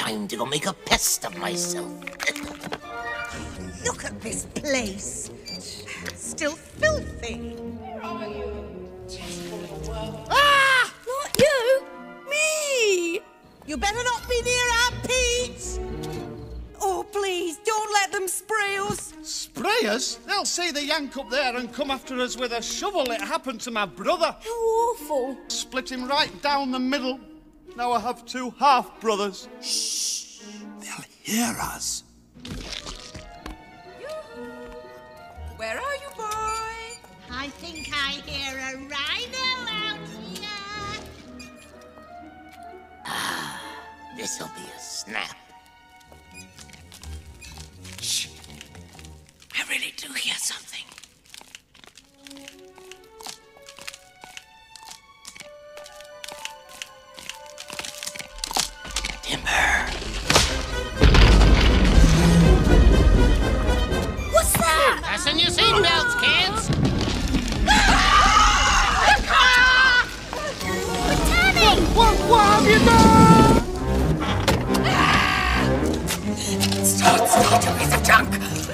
time to go make a pest of myself. Look at this place. Still filthy. Ah! Not you! Me! You better not be near our Pete. Oh, please, don't let them spray us. Spray us? They'll see the yank up there and come after us with a shovel. It happened to my brother. How awful. Split him right down the middle. Now I have two half-brothers. Shh! They'll hear us. Where are you, boy? I think I hear a rhino out here. This'll be a snap. Shh. I really do hear something. Timber. What's that? Fasten your seatbelts, kids. We're turning! What have you done? Stop, you piece of junk.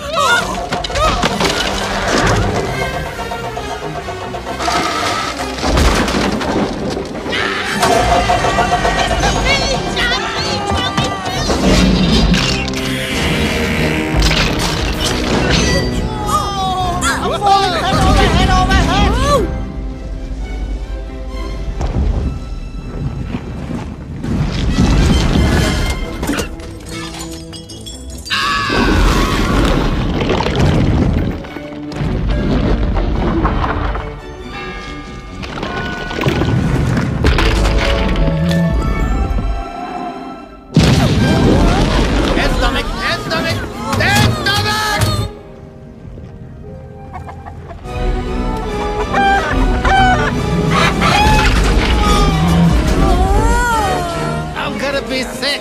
I'm gonna be sick.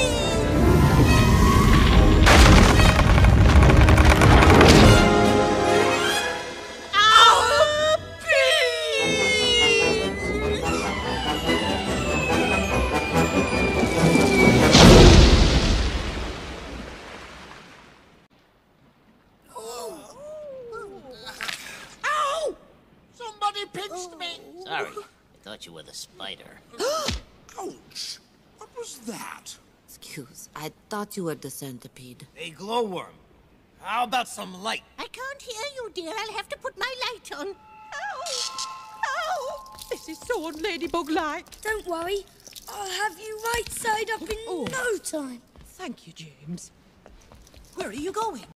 Ow! Somebody pinched me. Sorry, I thought you were the spider. Ouch! What was that? Excuse, I thought you were the centipede. A glowworm. How about some light? I can't hear you, dear. I'll have to put my light on. Ow! Ow! This is so un-ladybug-like. Don't worry. I'll have you right side up in no time. Thank you, James. Where are you going?